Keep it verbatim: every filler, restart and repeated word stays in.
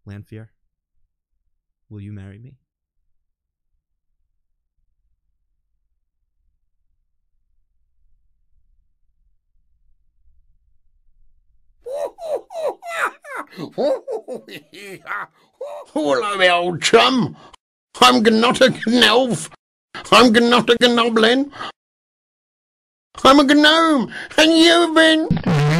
Lanfear, will you marry me? Hello, old chum. I'm not a elf. I'm not a goblin. I'm a gnome, and you've been...